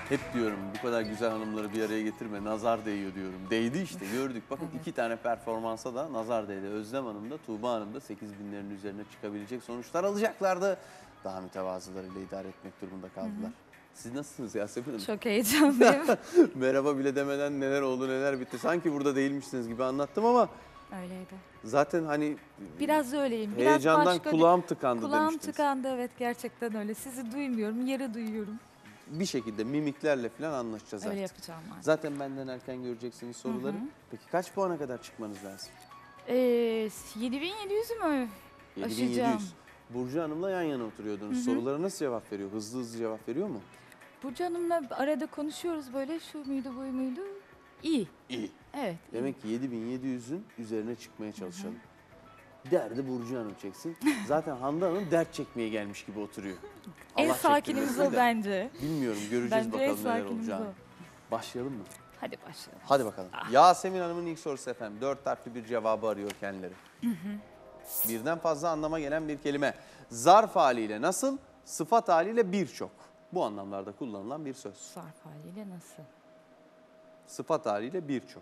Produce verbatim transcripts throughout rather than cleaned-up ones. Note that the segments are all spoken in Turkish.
Hep diyorum bu kadar güzel hanımları bir araya getirme, nazar değiyor diyorum. Değdi işte, gördük. Bakın iki tane performansa da nazar değdi. Özlem Hanım da Tuğba Hanım da sekiz binlerin üzerine çıkabilecek sonuçlar alacaklardı. Daha mütevazılarıyla idare etmek durumunda kaldılar. Hı hı. Siz nasılsınız Yasemin Hanım? Çok heyecanlıyım. Merhaba bile demeden neler oldu neler bitti. Sanki burada değilmişsiniz gibi anlattım ama Öyleydi. zaten hani Biraz öyleyim. Biraz heyecandan başka kulağım tıkandı Kulağım demiştiniz. tıkandı, evet, gerçekten öyle. Sizi duymuyorum, yeri duyuyorum. Bir şekilde mimiklerle falan anlaşacağız Öyle artık. yapacağım artık. Zaten benden erken göreceksiniz soruları. Hı hı. Peki kaç puana kadar çıkmanız lazım? Ee, yedi bin yedi yüzü mü yedi bin yedi yüz. Burcu Hanım'la yan yana oturuyordunuz. Hı hı. Sorulara nasıl cevap veriyor? Hızlı hızlı cevap veriyor mu? Burcu Hanım'la arada konuşuyoruz böyle, şu muydu bu muydu? İyi. İyi. Evet. Demek iyi. ki yedi bin yedi yüzün üzerine çıkmaya çalışalım. Hı hı. Derdi Burcu Hanım çeksin. Zaten Hande Hanım dert çekmeye gelmiş gibi oturuyor. En sakinimiz o bence. Bilmiyorum, göreceğiz bence bakalım neler olacağını. Başlayalım mı? Hadi başlayalım. Hadi bakalım. Ah. Yasemin Hanım'ın ilk sorusu efendim. Dört harfli bir cevabı arıyor kendileri. Hı hı. Birden fazla anlama gelen bir kelime. Zarf haliyle nasıl, sıfat haliyle birçok. Bu anlamlarda kullanılan bir söz. Zarf haliyle nasıl? Sıfat haliyle birçok.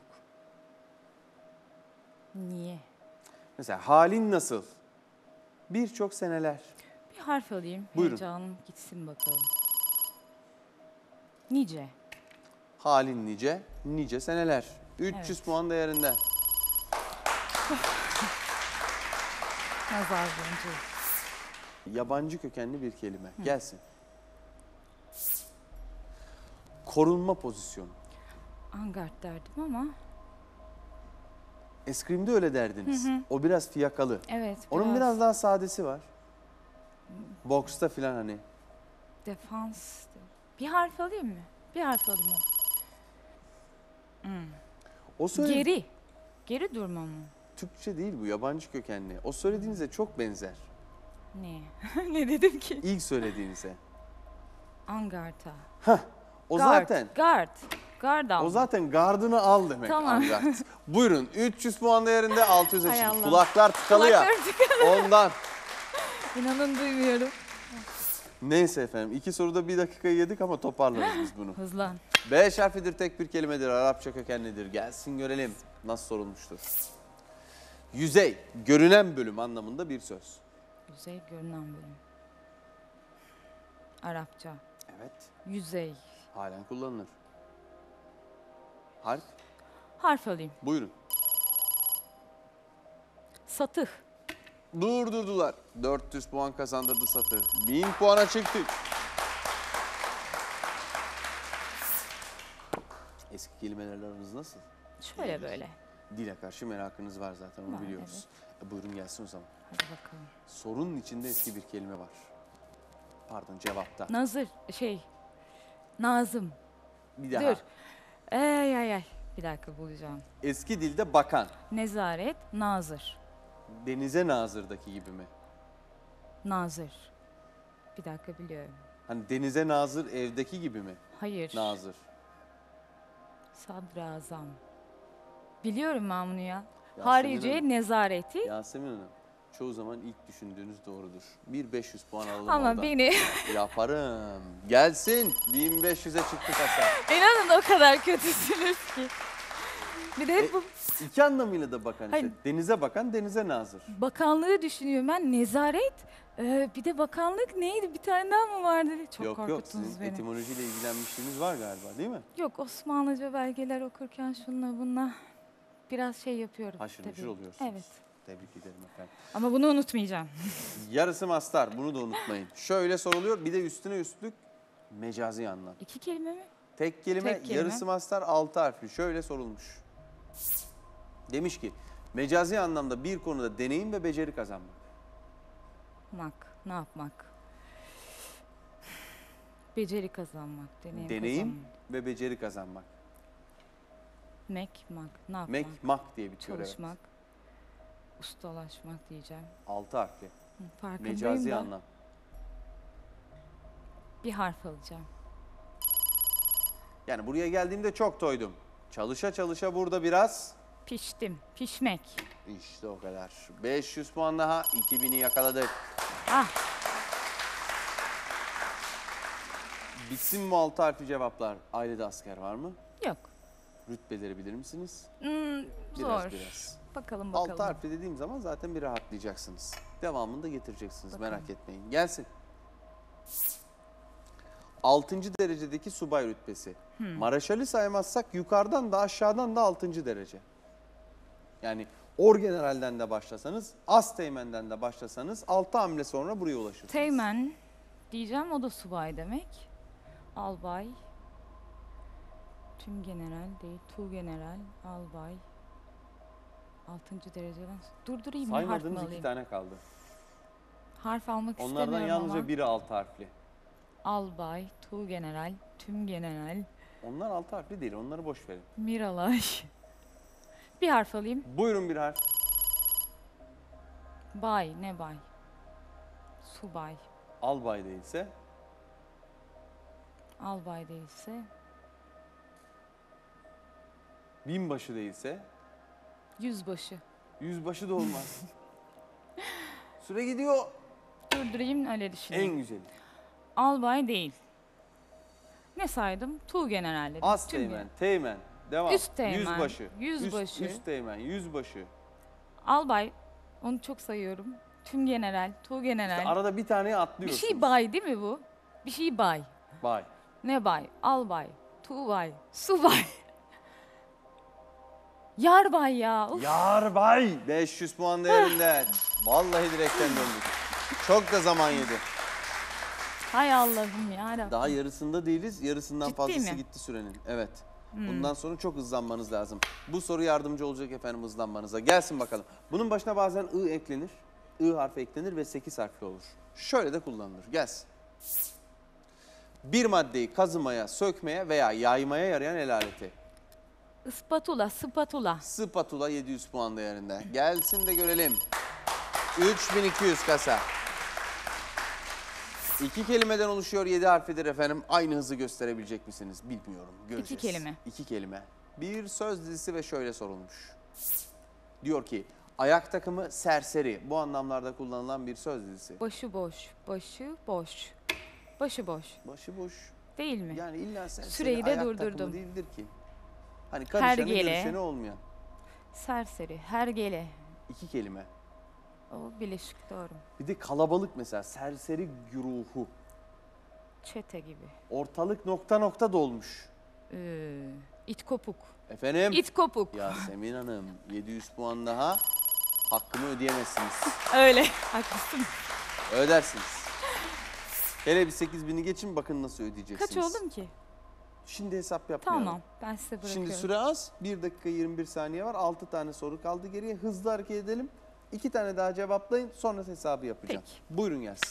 Niye? Mesela halin nasıl? Birçok seneler. Bir harf alayım. Buyurun. Heyecanım gitsin bakalım. Nice. Halin nice, nice seneler. üç yüz evet. Puan değerinde. Nazar boncuğu. Yabancı kökenli bir kelime. Hı. Gelsin. Korunma pozisyonu. Angard derdim ama. Eskrimde öyle derdiniz. Hı hı. O biraz fiyakalı. Evet. Onun biraz, biraz daha sadesi var. Boksta filan hani. Defans. Bir harf alayım mı? Bir harf alayım mı? Hmm. O söyle... Geri. Geri durma mı? Türkçe değil bu, yabancı kökenli. O söylediğinize çok benzer. Ne? Ne dedim ki? İlk söylediğinize. Angarta. Hah. O Guard, zaten. Guard. Guard al. O zaten gardını al demek. Tamam. Angard. Buyurun, üç yüz puan değerinde altı yüze çıktı. Kulaklar tıkalı ya. Tıkalı. Ondan. İnanın duymuyorum. Neyse efendim, iki soruda bir dakikayı yedik ama toparlarız biz bunu. Hızlan. Beş harfidir, tek bir kelimedir, Arapça kökenlidir. Gelsin görelim nasıl sorulmuştur. Yüzey, görünen bölüm anlamında bir söz. Yüzey, görünen bölüm. Arapça. Evet. Yüzey. Halen kullanılır. Harf? Harf alayım. Buyurun. Satıh. Durdurdular. dört yüz puan kazandırdı Satı. bin puana çıktık. Eski kelimelerle aranız nasıl? Şöyle Dil. Böyle. Dile karşı merakınız var zaten, onu var, biliyoruz. Evet. E, buyurun gelsin o zaman. Hadi bakalım. Sorunun içinde eski bir kelime var. Pardon, cevapta. Nazır, şey, Nazım. Bir daha. Dur. Ay ay ay. Bir dakika bulacağım. Eski dilde bakan. Nezaret, nazır. Denize nazırdaki gibi mi? Nazır. Bir dakika biliyorum. Hani denize nazır evdeki gibi mi? Hayır. Nazır. Sadrazam. Biliyorum ben bunu ya. Yasemin Harici Hanım. nezareti. Yasemin Hanım, çoğu zaman ilk düşündüğünüz doğrudur. bir beş yüz puan alalım Ama oradan. beni... Yaparım. Gelsin. bin beş yüze çıktı kasa. İnanın o kadar kötüsünüz ki. Bir de hep E, bu... İki anlamıyla da bakan işte. Hayır. Denize bakan, denize nazır. Bakanlığı düşünüyorum ben. Nezaret. Ee, bir de bakanlık neydi? Bir tane daha mı vardı? Çok yok yok, korkuttunuz sizin beni. etimolojiyle ilgilenmişliğiniz var galiba, değil mi? Yok, Osmanlıca belgeler okurken şununla bununla biraz şey yapıyorum. Haşır tabii. neşir oluyorsunuz. Evet. Tebrik ederim efendim. Ama bunu unutmayacağım. Yarısı mastar, bunu da unutmayın. Şöyle soruluyor, bir de üstüne üstlük mecazi anlam. İki kelime mi? Tek kelime, Tek kelime. yarısı mastar, altı harfli. Şöyle sorulmuş. Demiş ki, mecazi anlamda bir konuda deneyim ve beceri kazanmak. Mak, ne yapmak? Beceri kazanmak, deneyim, Deneyim kazanmak. ve beceri kazanmak. Mek, mak, ne yapmak? Mek, mak diye bitiyor. Çalışmak, evet. Ustalaşmak diyeceğim. Altı harfli. Hı, farkındayım Mecazi da. anlam. Bir harf alacağım. Yani buraya geldiğimde çok toydum. Çalışa çalışa burada biraz... Piştim, pişmek. İşte o kadar. beş yüz puan daha, iki bini yakaladık. Ah. Bitsin mi altı harfli cevaplar? Ailede asker var mı? Yok. Rütbeleri bilir misiniz? Hmm, Biraz zor. biraz. Bakalım bakalım. Altı harfli dediğim zaman zaten bir rahatlayacaksınız. Devamını da getireceksiniz, merak etmeyin. Gelsin. Altıncı derecedeki subay rütbesi. Hmm. Maraşali saymazsak yukarıdan da aşağıdan da altıncı derece. Yani orgeneralden de başlasanız, asteğmenden de başlasanız altı hamle sonra buraya ulaşırsınız. Teğmen diyeceğim, o da subay demek. Albay. Tüm general değil, tu general, albay. Altıncı dereceden. Durdurayım mı, harf mı Saymadığınız iki alayım? tane kaldı. Harf almak Onlardan istemiyorum yalnızca ama. biri altı harfli. Albay, tu general, tüm general, Onlar altı harfli değil, onları boş verin. miralay. Bir harf alayım. Buyurun bir harf. Bay, ne bay? Subay. Albay değilse, Albay değilse. binbaşı değilse, Yüzbaşı. yüzbaşı da olmaz. Süre gidiyor. Durdurayım, öyle düşüneyim. En güzeli. Albay değil. Ne saydım? Tu general dedim. Az Tüm teğmen, gen- teğmen. Devam. Üst teğmen, Yüzbaşı. yüzbaşı. Üst, üst teğmen, yüzbaşı. Albay, onu çok sayıyorum. Tüm general, tu general. İşte arada bir taneye Bir atlıyorsunuz. şey bay değil mi bu? Bir şey bay. Bay. Ne bay? Albay, tubay, subay. Yarbay ya. Uf. Yarbay. beş yüz puan değerinde. Vallahi direkten döndük. Çok da zaman yedi. Hay Allah'ım ya. Daha yarısında değiliz. Yarısından Ciddi fazlası mi? gitti sürenin. Evet. Hmm. Bundan sonra çok hızlanmanız lazım. Bu soru yardımcı olacak efendim hızlanmanıza. Gelsin bakalım. Bunun başına bazen ı eklenir. I harfi eklenir ve sekiz harfli olur. Şöyle de kullanılır. Gelsin. Bir maddeyi kazımaya, sökmeye veya yaymaya yarayan el aleti. Ispatula, spatula. Spatula yedi yüz puan değerinde. Gelsin de görelim. üç bin iki yüz kasa. İki kelimeden oluşuyor, yedi harflidir efendim. Aynı hızı gösterebilecek misiniz bilmiyorum. Göreceğiz. İki kelime. İki kelime. Bir söz dizisi ve şöyle sorulmuş. Diyor ki, ayak takımı serseri. Bu anlamlarda kullanılan bir söz dizisi. Başı boş, başı boş. Başı boş. Başıboş. Değil mi? Yani illa serseri Süreyi de ayak durdurdum. takımı değildir ki. Hani karışanı Hergele. görüşeni olmayan. Serseri, hergele. İki kelime. O bileşik, doğru. Bir de kalabalık mesela, serseri güruhu. Çete gibi. Ortalık nokta nokta dolmuş. Ee, it kopuk. Efendim? İt kopuk. Yasemin Hanım, yedi yüz puan daha hakkımı ödeyemezsiniz. Öyle. Haklısın. Ödersiniz. Hele bir sekiz bini geçin, bakın nasıl ödeyeceksiniz. Kaç oldum ki? Şimdi hesap yapmayalım. Tamam. Ben size bırakıyorum. Şimdi süre az. bir dakika yirmi bir saniye var. altı tane soru kaldı geriye. Hızlı hareket edelim. iki tane daha cevaplayın. Sonra hesabı yapacağım. Peki. Buyurun gelsin.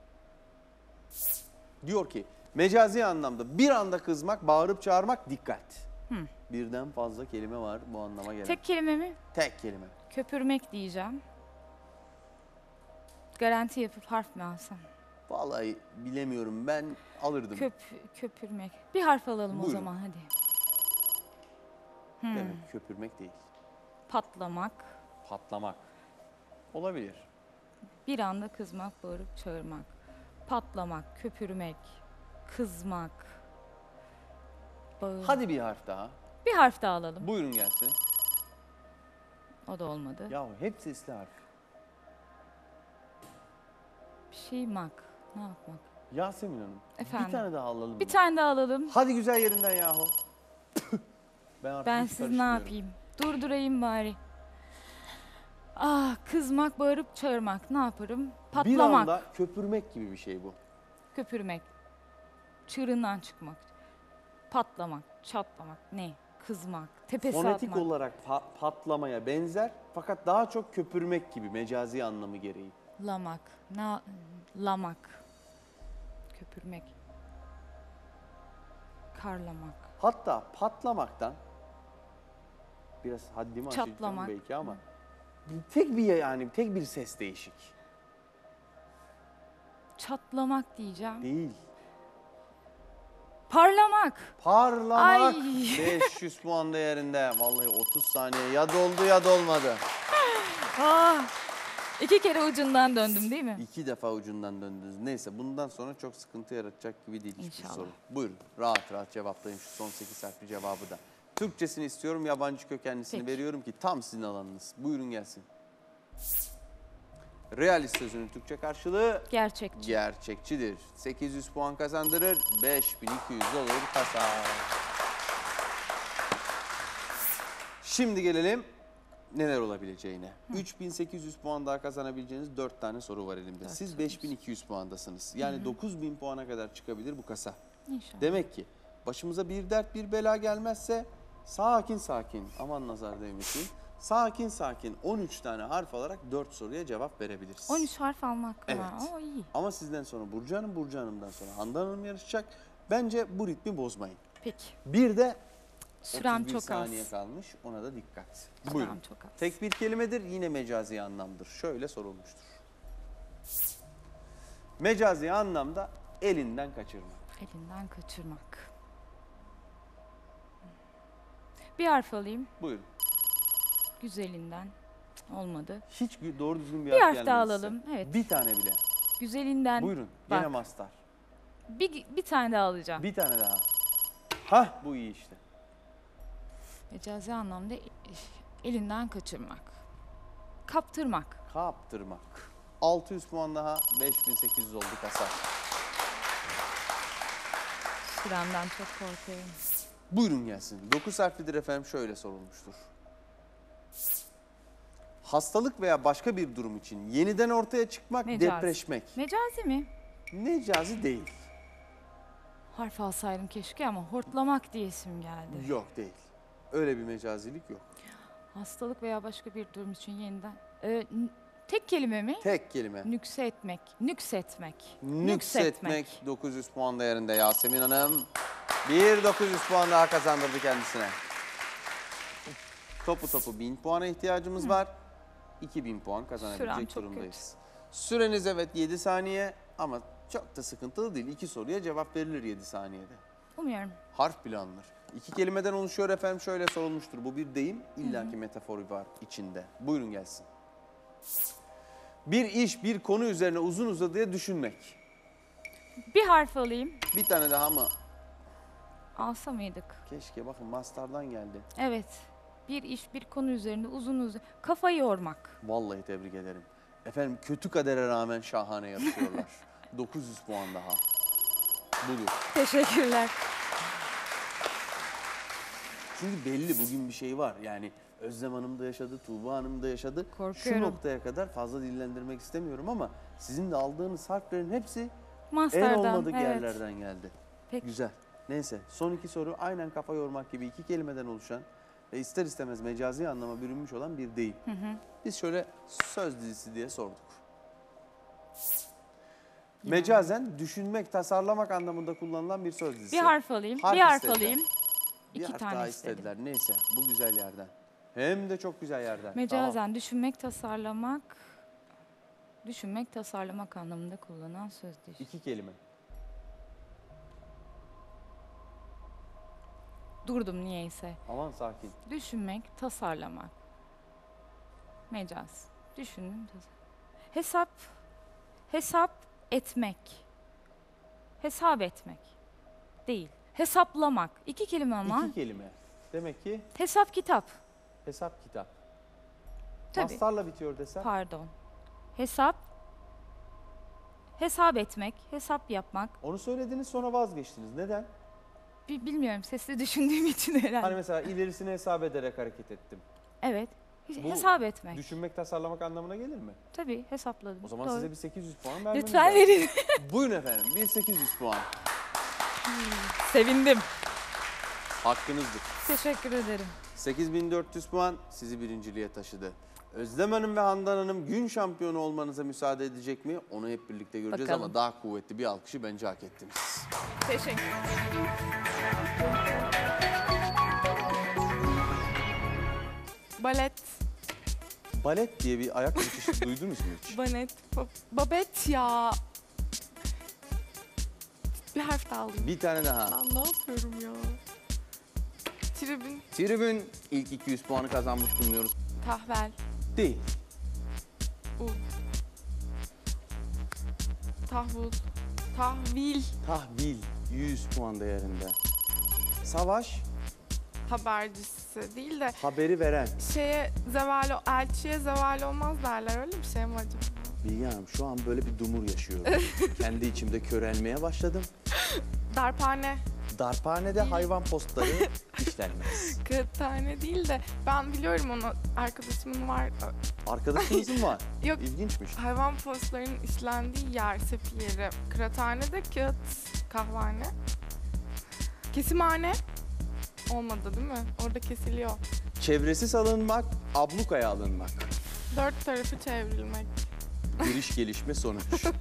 Diyor ki, mecazi anlamda bir anda kızmak, bağırıp çağırmak, dikkat. Hı. Birden fazla kelime var bu anlama gelen. Tek kelime mi? Tek kelime. Köpürmek diyeceğim. Garanti yapıp harf mi alsam? Vallahi bilemiyorum, ben alırdım. Köp, köpürmek. Bir harf alalım Buyurun. o zaman hadi. Hmm. Demek köpürmek değil. Patlamak. Patlamak. Olabilir. Bir anda kızmak, bağırıp çağırmak. Patlamak, köpürmek, kızmak. Bağır. Hadi bir harf daha. Bir harf daha alalım. Buyurun gelsin. O da olmadı. Yahu hep sesli harf. Bir şey mak. Ne yapmak? Yasemin Hanım. Efendim? Bir tane daha alalım. Bir mı? tane daha alalım. Hadi güzel yerinden yahu. ben artık Ben hiç siz ne karışmıyorum. yapayım? Durdurayım bari. Ah, kızmak, bağırıp çağırmak. Ne yaparım? Bir Patlamak, anda köpürmek gibi bir şey bu. köpürmek. Çığırından çıkmak. Patlamak, çatlamak. Ne? Kızmak, tepesi Fonetik atmak. olarak pa- patlamaya benzer fakat daha çok köpürmek gibi mecazi anlamı gereği. Lamak, na, lamak. Köpürmek. Karlamak. Hatta patlamaktan biraz haddimi aşacağım Çatlamak. belki ama bir- tek bir yani tek bir ses değişik. Çatlamak diyeceğim. Değil. Parlamak. Parlamak. Ay. beş yüz puan değerinde. Vallahi otuz saniye ya doldu ya dolmadı. Ah, İki kere ucundan döndüm değil mi? İki defa ucundan döndünüz. Neyse bundan sonra çok sıkıntı yaratacak gibi değil hiçbir İnşallah. soru. Buyurun rahat rahat cevaplayın şu son sekiz harfli cevabı da. Türkçesini istiyorum, yabancı kökenlisini Peki. veriyorum ki tam sizin alanınız. Buyurun gelsin. Realist sözünün Türkçe karşılığı Gerçekçi. gerçekçidir. sekiz yüz puan kazandırır, beş bin iki yüz olur kasa. Şimdi gelelim neler olabileceğine. üç bin sekiz yüz puan daha kazanabileceğiniz dört tane soru var elimde. Dört Siz sorumuz. beş bin iki yüz puandasınız. Yani dokuz bin puana kadar çıkabilir bu kasa. İnşallah. Demek ki başımıza bir dert bir bela gelmezse sakin sakin, aman nazar değmesin, sakin sakin on üç tane harf alarak dört soruya cevap verebiliriz. on üç harf almak Evet. var. O iyi. Ama sizden sonra Burcu Hanım, Burcu Hanım'dan sonra Handan Hanım yarışacak. Bence bu ritmi bozmayın. Peki. Bir de Sürem otuz bir çok saniye az. kalmış, ona da dikkat. Sürem Buyurun. çok az. Tek bir kelimedir, yine mecazi anlamdır. Şöyle sorulmuştur. Mecazi anlamda elinden kaçırmak. Elinden kaçırmak. Bir harf alayım. Buyurun. Güzelinden. Olmadı. Hiç gü- doğru düzgün bir, Bir harf harf daha gelmedi size. alalım, evet. Bir tane bile. Güzelinden. Buyurun. Bak. Gene mastar. Bir, bir tane daha alacağım. Bir tane daha. Hah, bu iyi işte. Mecazi anlamda elinden kaçırmak. Kaptırmak. Kaptırmak. altı yüz puan daha, beş bin sekiz yüz oldu kasa. Süremden çok korkuyorum. Buyurun gelsin. dokuz harflidir efendim, şöyle sorulmuştur. Hastalık veya başka bir durum için yeniden ortaya çıkmak, Mecazi. depreşmek. Mecazi mi? Mecazi değil. Harf alsaydım keşke ama hortlamak diyesim geldi. Yok değil. Öyle bir mecazilik yok. Hastalık veya başka bir durum için yeniden... Ee, n- tek kelime mi? Tek kelime. Nükse etmek. Nüksetmek. Nüksetmek. dokuz yüz puan değerinde Yasemin Hanım. Bir dokuz yüz puan daha kazandırdı kendisine. Topu topu bin puana ihtiyacımız var. iki bin puan Sürem kazanabilecek çok durumdayız. Süreniz evet yedi saniye ama çok da sıkıntılı değil. İki soruya cevap verilir yedi saniyede. Umuyorum. Harf bile alınır. İki kelimeden oluşuyor efendim, şöyle sorulmuştur. Bu bir deyim, illaki metaforu var içinde. Buyurun gelsin. Bir iş, bir konu üzerine uzun uzadıya düşünmek. Bir harf alayım. Bir tane daha mı? Alsa mıydık? Keşke, bakın master'dan geldi. Evet. Bir iş, bir konu üzerinde uzun uzun... Kafayı yormak. Vallahi tebrik ederim. Efendim kötü kadere rağmen şahane yarışıyorlar. dokuz yüz puan daha. Budur. Teşekkürler. Çünkü belli bugün bir şey var. Yani Özlem Hanım da yaşadı, Tuğba Hanım da yaşadı. Korkuyorum. Şu noktaya kadar fazla dillendirmek istemiyorum ama sizin de aldığınız harflerin hepsi en Master'dan. olmadık evet. yerlerden geldi. Peki. Güzel. Neyse, son iki soru aynen kafa yormak gibi iki kelimeden oluşan ve ister istemez mecazi anlama bürünmüş olan bir deyim. Hı hı. Biz şöyle söz dizisi diye sorduk. Mecazen düşünmek, tasarlamak anlamında kullanılan bir söz dizisi. Bir harf alayım. Harf bir harf istediler. alayım. Bir İki harf tane daha istedim. istediler. Neyse, bu güzel yerden. Hem de çok güzel yerden. Mecazen Tamam. düşünmek, tasarlamak, düşünmek, tasarlamak anlamında kullanılan sözdür. İki kelime. Durdum niyeyse. Aman sakin. Düşünmek, tasarlamak. Mecaz. Düşündüm, tasarlamak. Hesap, hesap etmek. Hesap etmek. Değil. Hesaplamak. İki kelime ama. İki kelime. Demek ki Hesap kitap. hesap kitap. Tabii. Mastarla bitiyor desem. Pardon. Hesap. Hesap etmek, hesap yapmak. Onu söylediniz sonra vazgeçtiniz. Neden? Bi- bilmiyorum, sesli düşündüğüm için herhalde. Hani mesela ilerisini hesap ederek hareket ettim. Evet. He- Bu hesap etmek. Düşünmek, tasarlamak anlamına gelir mi? Tabii hesapladım. O zaman Doğru. size bir sekiz yüz puan vermemiz Lütfen lazım. verin. Buyurun efendim, bir sekiz yüz puan. Sevindim. Hakkınızdır. Teşekkür ederim. sekiz bin dört yüz puan sizi birinciliğe taşıdı. Özlem Hanım ve Handan Hanım gün şampiyonu olmanıza müsaade edecek mi? Onu hep birlikte göreceğiz Bakalım. ama daha kuvvetli bir alkışı bence hak ettiniz. Teşekkür Balet. Balet diye bir ayak geçişi duydunuz mu hiç? Balet. Ba- babet ya. Bir harf daha alayım. Bir tane daha. Ben ne yapıyorum ya? Tribün. Tribün ilk iki yüz puanı kazanmış bulunuyoruz. Tahvel. Değil. U. Tahvul. Tahvil. Tahvil yüz puan değerinde. Savaş, Habercisi değil de haberi veren. şeye zeval, elçiye zeval olmaz derler. Öyle bir şey mi acaba? Bilge Hanım şu an böyle bir dumur yaşıyorum. Kendi içimde körelmeye başladım. Darphane. Darphanede hayvan postları işlenmez. Kıraathane değil de ben biliyorum onu. Arkadaşımın var. Arkadaşınızın var. Yok. İlginçmiş. Hayvan postlarının işlendiği yer, sepil yeri. Kıraathanede kağıt kahvehane. Kesimhane. Olmadı değil mi? Orada kesiliyor. Çevresiz alınmak, ablukaya alınmak. Dört tarafı çevrilmek. Giriş gelişme sonuç.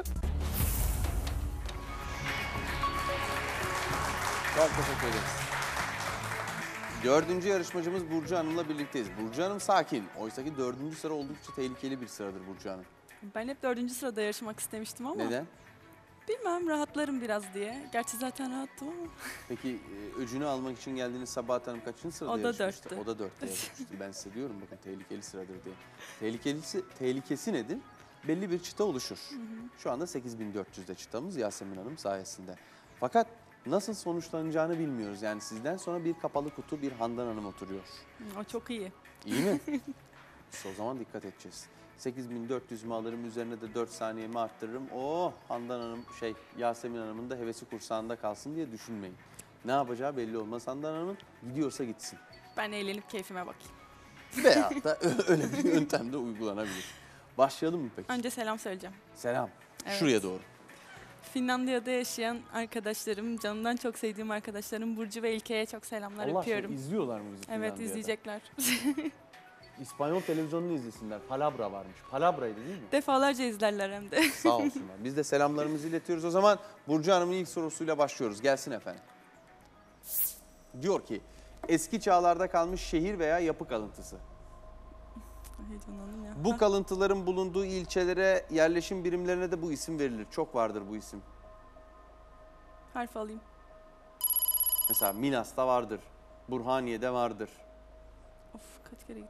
Çok teşekkür ederiz. Dördüncü yarışmacımız Burcu Hanım'la birlikteyiz. Burcu Hanım sakin. Oysa ki dördüncü sıra oldukça tehlikeli bir sıradır Burcu Hanım. Ben hep dördüncü sırada yarışmak istemiştim ama Neden? bilmem rahatlarım biraz diye. Gerçi zaten rahattım ama. Peki e, öcünü almak için geldiğiniz Sabahat Hanım kaçıncı sırada O da yarışmıştı? dörttü. O da dörtte yarışmıştı. Ben size diyorum bakın tehlikeli sıradır diye. Tehlikelisi, tehlikesi nedir? Belli bir çıta oluşur. Şu anda sekiz bin dört yüzde çıtamız Yasemin Hanım sayesinde. Fakat nasıl sonuçlanacağını bilmiyoruz. Yani sizden sonra bir kapalı kutu, bir Handan Hanım oturuyor. O çok iyi. İyi mi? İşte o zaman dikkat edeceğiz. sekiz bin dört yüz mü alırım, üzerine de dört saniyemi arttırırım. Oh Handan Hanım, şey Yasemin Hanım'ın da hevesi kursağında kalsın diye düşünmeyin. Ne yapacağı belli olmaz Handan Hanım'ın. Gidiyorsa gitsin. Ben eğlenip keyfime bakayım. Veyahut da öyle bir yöntem de uygulanabilir. Başlayalım mı peki? Önce selam söyleyeceğim. Selam. Evet. Şuraya doğru. Finlandiya'da yaşayan arkadaşlarım, canımdan çok sevdiğim arkadaşlarım Burcu ve İlke'ye çok selamlar Allah öpüyorum. aşkına izliyorlar mı bizi Evet Finlandiya'da? izleyecekler. İspanyol televizyonunu izlesinler. Palabra varmış. Palabra'ydı değil mi? Defalarca izlerler hem de. Sağ olsunlar. Biz de selamlarımızı iletiyoruz. O zaman Burcu Hanım'ın ilk sorusuyla başlıyoruz. Gelsin efendim. Diyor ki, eski çağlarda kalmış şehir veya yapı kalıntısı. Heyecanlandım ya. Bu Ha, kalıntıların bulunduğu ilçelere, yerleşim birimlerine de bu isim verilir. Çok vardır bu isim. harf alayım. Mesela Minas'ta vardır. Burhaniye'de vardır. Of kaç kere gittim.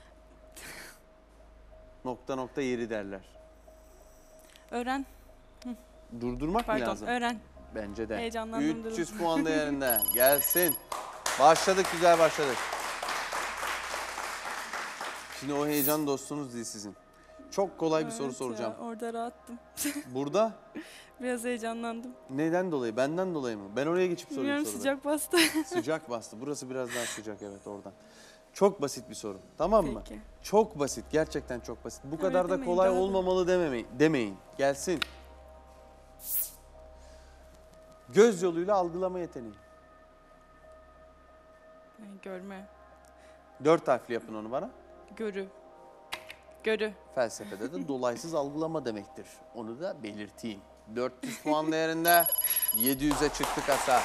Nokta nokta yeri derler. Öğren. Durdurmak mı Pardon lazım? öğren. Bence de. Heyecanlandım, üç yüz durdum. puan değerinde. Gelsin. Başladık, güzel başladık. Şimdi o heyecan dostunuz değil sizin. Çok kolay bir soru Evet soracağım. Ya, orada rahattım. Burada Biraz heyecanlandım. neden dolayı? Benden dolayı mı? Ben oraya geçip sorayım Bilmiyorum soruları. sıcak bastı. Sıcak bastı. Burası biraz daha sıcak evet oradan. Çok basit bir soru. Tamam mı? Peki. Çok basit. Gerçekten çok basit. Bu Evet, kadar da demeyin, kolay daha da. olmamalı dememeyin. demeyin. Gelsin. Göz yoluyla algılama yeteneği. Yani görme. Dört harfli yapın onu bana. Görü. Görü. Felsefede de dolaysız algılama demektir. Onu da belirteyim. dört yüz puan değerinde yedi yüze çıktı kasa.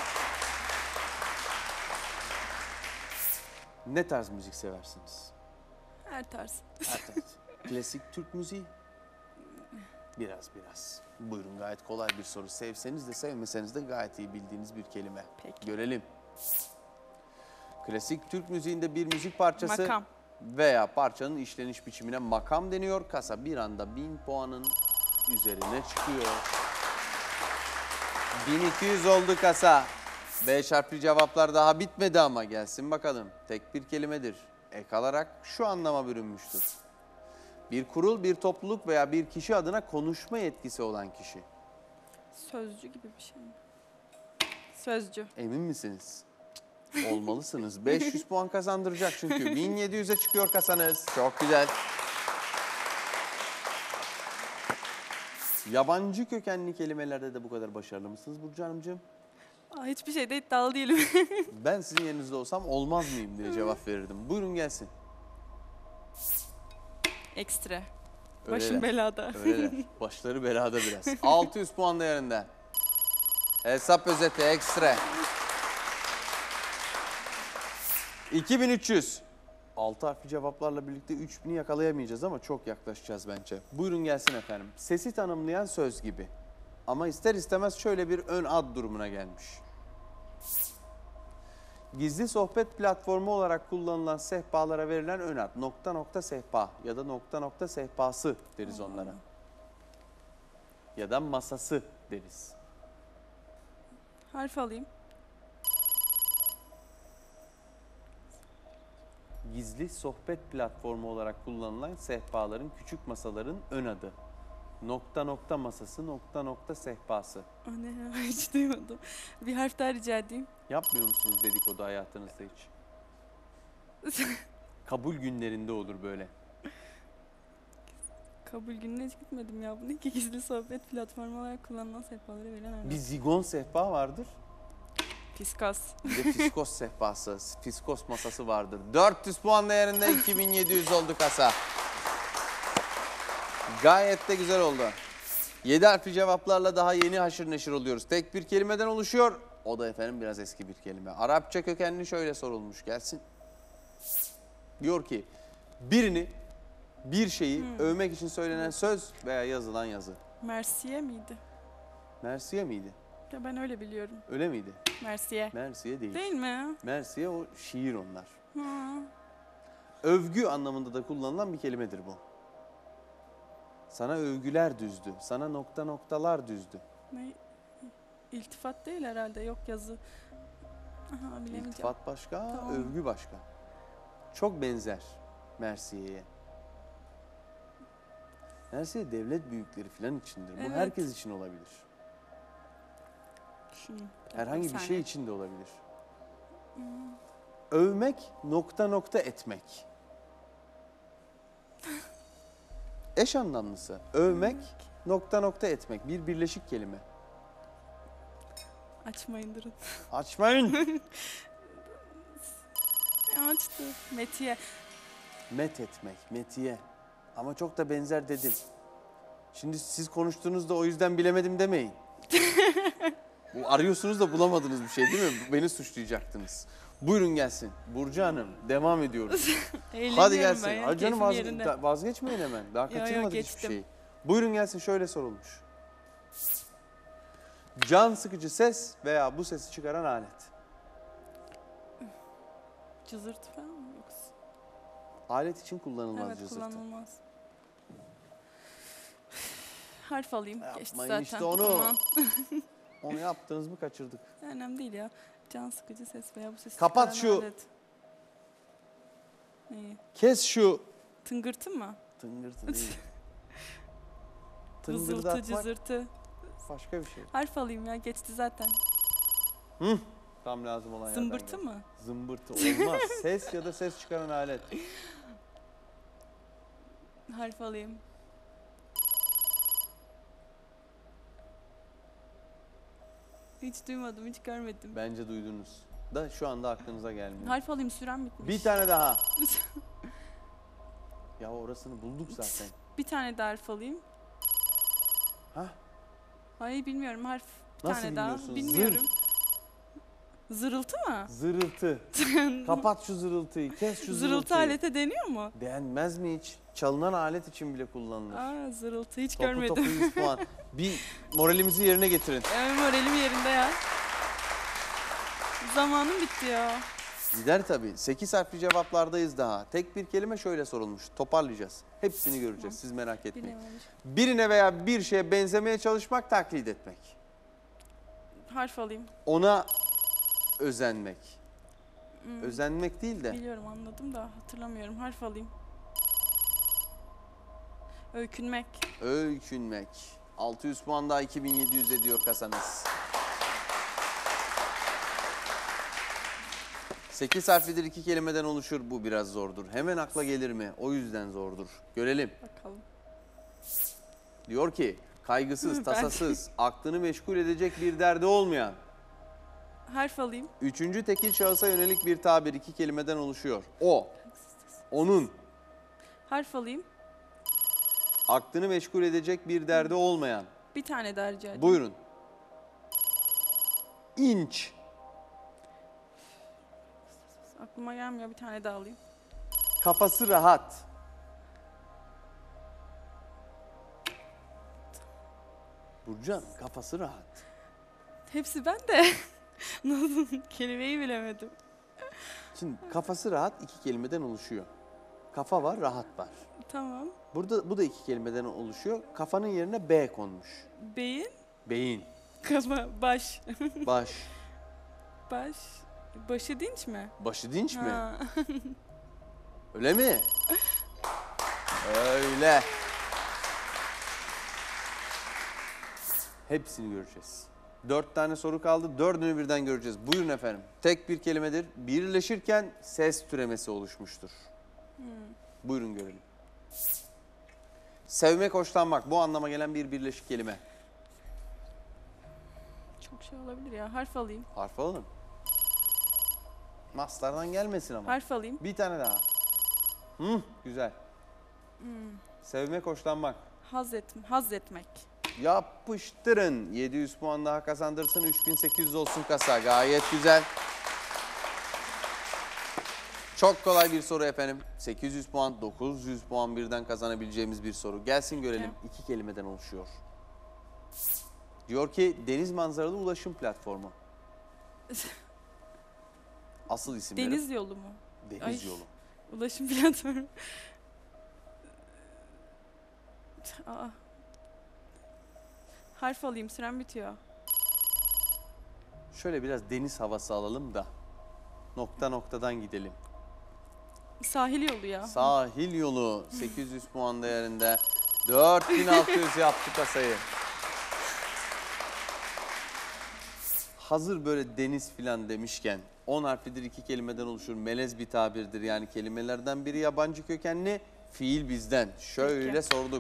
Ne tarz müzik seversiniz? Her tarz. Her tarz. Klasik Türk müziği? Biraz biraz. Buyurun gayet kolay bir soru. Sevseniz de sevmeseniz de gayet iyi bildiğiniz bir kelime. Peki. Görelim. Klasik Türk müziğinde bir müzik parçası Makam. veya parçanın işleniş biçimine makam deniyor. Kasa bir anda bin puanın üzerine çıkıyor. bin iki yüz oldu kasa. Beş harfli cevaplar daha bitmedi ama gelsin bakalım. Tek bir kelimedir. Ek alarak şu anlama bürünmüştür. Bir kurul, bir topluluk veya bir kişi adına konuşma yetkisi olan kişi. Sözcü gibi bir şey mi? Sözcü. Emin misiniz? Olmalısınız. beş yüz puan kazandıracak çünkü. bin yedi yüze çıkıyor kasanız. Çok güzel. Yabancı kökenli kelimelerde de bu kadar başarılı mısınız Burcu Hanımcığım? Aa, hiçbir şeyde iddialı değilim. Ben sizin yerinizde olsam olmaz mıyım diye cevap verirdim. Buyurun gelsin. Ekstra. Öyleler. Başım belada. Öyleler. Başları belada biraz. altı yüz puan değerinde. Hesap özeti ekstra. iki bin üç yüz. altı harfli cevaplarla birlikte üç bini yakalayamayacağız ama çok yaklaşacağız bence. Buyurun gelsin efendim. Sesi tanımlayan söz gibi. Ama ister istemez şöyle bir ön ad durumuna gelmiş. Gizli sohbet platformu olarak kullanılan sehpalara verilen ön ad. Nokta nokta sehpa ya da nokta nokta sehpası deriz onlara. Ya da masası deriz. Harf alayım. Gizli sohbet platformu olarak kullanılan sehpaların, küçük masaların ön adı. Nokta nokta masası, nokta nokta sehpası. O ne ya, hiç duymadım. Bir harf daha rica edeyim. Yapmıyor musunuz dedikodu hayatınızda hiç? Kabul günlerinde olur böyle. Kabul gününe hiç gitmedim ya. Bu ne ki, gizli sohbet platformu olarak kullanılan sehpalara verilen harf. Bir zigon sehpa vardır. Fiskos. Bir de fiskos sehpası, fiskos masası vardır. dört yüz puan değerinde iki bin yedi yüz oldu kasa. Gayet de güzel oldu. yedi harfli cevaplarla daha yeni haşır neşir oluyoruz. Tek bir kelimeden oluşuyor. O da efendim biraz eski bir kelime. Arapça kökenli şöyle sorulmuş, gelsin. Diyor ki birini, bir şeyi Hmm. övmek için söylenen söz veya yazılan yazı. Mersiye miydi? Mersiye miydi? Ya ben öyle biliyorum. Öyle miydi? Mersiye. Mersiye değil. Değil mi? Mersiye o şiir onlar. Ha. Övgü anlamında da kullanılan bir kelimedir bu. Sana övgüler düzdü, sana nokta noktalar düzdü. Ne? İltifat değil herhalde. Yok, yazı. Aha, bilemeyeceğim. İltifat başka, Tamam. övgü başka. Çok benzer Mersiye'ye. Mersiye devlet büyükleri falan içindir. Bu Evet. herkes için olabilir. Düşüneyim. Herhangi bir saniye. şey için de olabilir. Övmek, nokta nokta etmek. Eş anlamlısı. Övmek, nokta nokta etmek. Bir birleşik kelime. Açmayın, durun. Açmayın. Açtı. Metiye. Met etmek, metiye. Ama çok da benzer dedim. Şimdi siz konuştuğunuzda o yüzden bilemedim demeyin. Bu arıyorsunuz da bulamadınız bir şey değil mi? Beni suçlayacaktınız. Buyurun gelsin. Burcu Hanım, devam ediyoruz. Hadi Eğleniyorum gelsin. ben ya, Hadi canım keyfim vaz- yerinde. da- vazgeçmeyin hemen. Daha Yo, yo, kaçırmadık hiçbir geçtim. şeyi. Buyurun gelsin, şöyle sorulmuş. Can sıkıcı ses veya bu sesi çıkaran alet. Cızırtı falan mı yoksa? Alet için kullanılmaz Evet, cızırtı. kullanılmaz. Harf alayım. Geçti Yapmayın zaten. işte onu. Aman. Onu yaptınız mı kaçırdık. Önemli değil ya. Can sıkıcı ses veya bu ses Kapat çıkaran şu- alet. Neyi? Kes şu Tıngırtı mı? tıngırtı değil. Vızıltı, Tıngırdatmak cızırtı. başka bir şey. Harf alayım ya. Geçti zaten. Hı, tam lazım olan yerden Zımbırtı geldi. mı? Zımbırtı olmaz. Ses ya da ses çıkaran alet. Harf alayım. Hiç duymadım, hiç görmedim. Bence duydunuz. Da şu anda aklınıza gelmiyor. Harf alayım, sürem bitmiş. Bir tane daha. Ya orasını bulduk zaten. Bir tane daha harf alayım. Hah. Ay bilmiyorum, harf bir Nasıl tane daha. bilmiyorsun? Bilmiyorum. Zırıltı mı? Zırıltı. Kapat şu zırıltıyı. Kes şu zırıltıyı. Zırıltı alete deniyor mu? Beğenmez mi hiç? Çalınan alet için bile kullanılır. Aa, zırıltı hiç Topu görmedim. topu yüz puan. Bir moralimizi yerine getirin. Benim moralim yerinde ya. Zamanım bitti ya. Gider tabii. sekiz harfli cevaplardayız daha. Tek bir kelime şöyle sorulmuş. Toparlayacağız. Hepsini göreceğiz. Siz merak etmeyin. Bilememiş. Birine veya bir şeye benzemeye çalışmak, taklit etmek. Harf alayım. Ona özenmek. Hmm, Özenmek değil de. Biliyorum, anladım da hatırlamıyorum. Harf alayım. Öykünmek. Öykünmek. altı yüz puan daha iki bin yedi yüz ediyor kasanız. sekiz harflidir, iki kelimeden oluşur. Bu biraz zordur. Hemen akla gelir mi? O yüzden zordur. Görelim. Bakalım. Diyor ki kaygısız, Ben- tasasız, aklını meşgul edecek bir derdi olmayan. Harf alayım. Üçüncü tekil şahısa yönelik bir tabir, iki kelimeden oluşuyor. O, onun, Harf alayım. aklını meşgul edecek bir derdi olmayan. Bir tane daha rica edeyim. Buyurun. İnç. Aklıma gelmiyor, bir tane daha alayım. Kafası rahat. Burcan, kafası rahat. Hepsi ben de. Nasıl? Kelimeyi bilemedim. Şimdi kafası rahat iki kelimeden oluşuyor. Kafa var, rahat var. Tamam. Burada bu da iki kelimeden oluşuyor. Kafanın yerine B konmuş. Beyin, Beyin, kafa, baş. baş. Baş. Başı dinç mi? Başı dinç mi? Ha. Öyle mi? Öyle. Hepsini göreceğiz. Dört tane soru kaldı. Dördünü birden göreceğiz. Buyurun efendim. Tek bir kelimedir. Birleşirken ses türemesi oluşmuştur. Buyurun görelim. Sevmek, hoşlanmak. Bu anlama gelen bir birleşik kelime. Çok şey olabilir ya. Harf alayım. Harf alalım. Mastardan gelmesin ama. Harf alayım. Bir tane daha. Hı, güzel. Sevmek, hoşlanmak. Haz, et, haz etmek. Yapıştırın. yedi yüz puan daha kazandırsın. üç bin sekiz yüz olsun kasa. Gayet güzel. Çok kolay bir soru efendim. sekiz yüz puan, dokuz yüz puan birden kazanabileceğimiz bir soru. Gelsin görelim. İki kelimeden oluşuyor. Diyor ki deniz manzaralı ulaşım platformu. Asıl isimleri. Deniz yolu mu? Deniz Ay. yolu. Ulaşım platformu. Aa. Harf alayım. Sürem bitiyor. Şöyle biraz deniz havası alalım da nokta noktadan gidelim. Sahil yolu ya. Sahil yolu sekiz yüz puan değerinde. dört bin altı yüz yaptı kasayı. Hazır böyle deniz filan demişken on harflidir, iki kelimeden oluşur. Melez bir tabirdir. Yani kelimelerden biri yabancı kökenli, fiil bizden. Şöyle Peki. sorduk.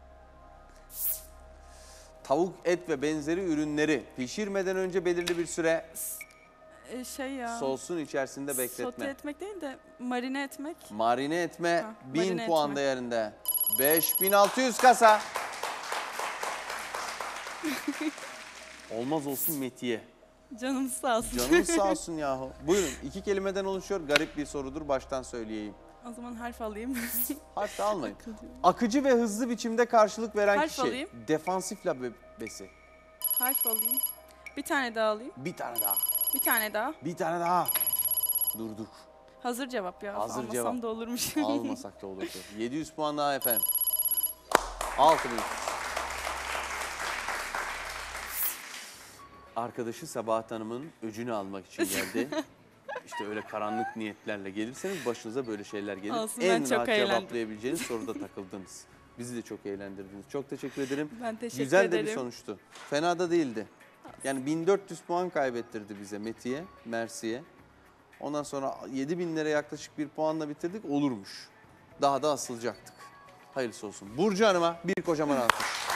Tavuk, et ve benzeri ürünleri pişirmeden önce belirli bir süre Ee, şey ya. sosun içerisinde Sote bekletme. etmek değil de marine etmek. Marine etme Ha, bin marine puan etme. değerinde. beş bin altı yüz kasa. Olmaz olsun Metiye. Canım sağ olsun. Canın sağ olsun yahu. Buyurun, iki kelimeden oluşuyor. Garip bir sorudur, baştan söyleyeyim. O zaman harf alayım. Harf de almayın. Akıcı ve hızlı biçimde karşılık veren Harf kişi. alayım. Defansif labesi. Harf alayım. Bir tane daha alayım. Bir tane daha. Bir tane daha. Bir tane daha. Durduk. Hazır cevap ya. Hazır Almasam cevap. da olurmuş. Almasak da olurdu. yedi yüz puan daha efendim. altı bin. Arkadaşı Sabahat Hanım'ın öcünü almak için geldi. İşte öyle karanlık niyetlerle gelirseniz başınıza böyle şeyler gelir. Olsun, en ben çok rahat eğlendim. cevaplayabileceğiniz soruda takıldınız. Bizi de çok eğlendirdiniz. Çok teşekkür ederim. Ben teşekkür Güzel ederim. de bir sonuçtu. Fena da değildi. Yani bin dört yüz puan kaybettirdi bize Metiye, Mersi'ye. Ondan sonra yedi binlere yaklaşık bir puanla bitirdik. Olurmuş. Daha da asılacaktık. Hayırlısı olsun. Burcu Hanım'a bir kocaman alkış.